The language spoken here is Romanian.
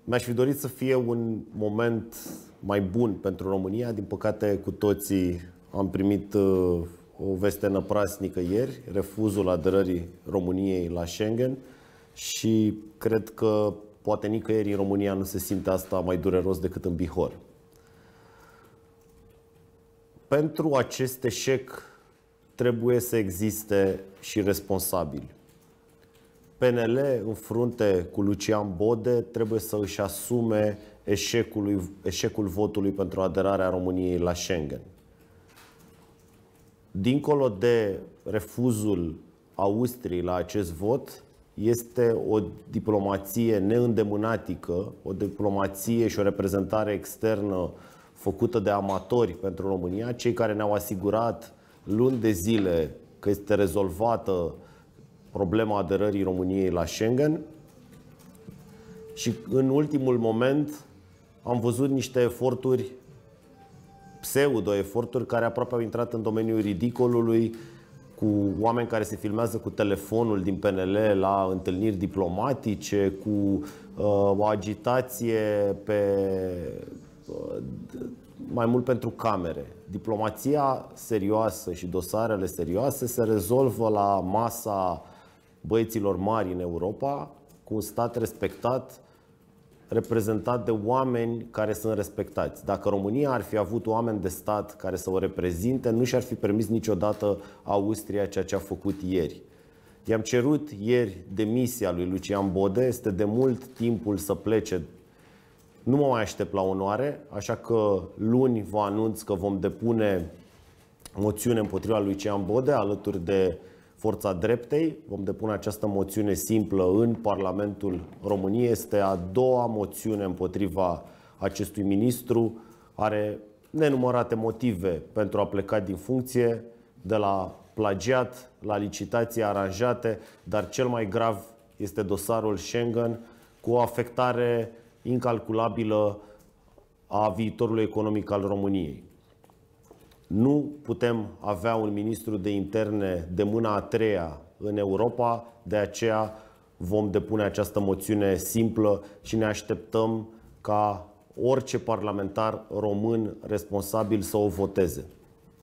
Mi-aș fi dorit să fie un moment mai bun pentru România. Din păcate, cu toții am primit o veste năprasnică ieri, refuzul aderării României la Schengen, și cred că poate nicăieri în România nu se simte asta mai dureros decât în Bihor. Pentru acest eșec trebuie să existe și responsabili. PNL, în frunte cu Lucian Bode, trebuie să își asume eșecul votului pentru aderarea României la Schengen. Dincolo de refuzul Austriei la acest vot, este o diplomație neîndemânatică, o diplomație și o reprezentare externă făcută de amatori pentru România, cei care ne-au asigurat luni de zile că este rezolvată problema aderării României la Schengen, și în ultimul moment am văzut niște eforturi, pseudo-eforturi, care aproape au intrat în domeniul ridicolului, cu oameni care se filmează cu telefonul din PNL la întâlniri diplomatice, cu o agitație mai mult pentru camere. Diplomația serioasă și dosarele serioase se rezolvă la masa băieților mari în Europa, cu un stat respectat, reprezentat de oameni care sunt respectați. Dacă România ar fi avut oameni de stat care să o reprezinte, nu și-ar fi permis niciodată Austria ceea ce a făcut ieri. I-am cerut ieri demisia lui Lucian Bode, este de mult timpul să plece. Nu mă mai aștept la onoare, așa că luni vă anunț că vom depune moțiune împotriva lui Lucian Bode alături de Forța Dreptei. Vom depune această moțiune simplă în Parlamentul României. Este a doua moțiune împotriva acestui ministru. Are nenumărate motive pentru a pleca din funcție, de la plagiat la licitații aranjate, dar cel mai grav este dosarul Schengen, cu o afectare incalculabilă a viitorului economic al României. Nu putem avea un ministru de interne de mâna a treia în Europa, de aceea vom depune această moțiune simplă și ne așteptăm ca orice parlamentar român responsabil să o voteze.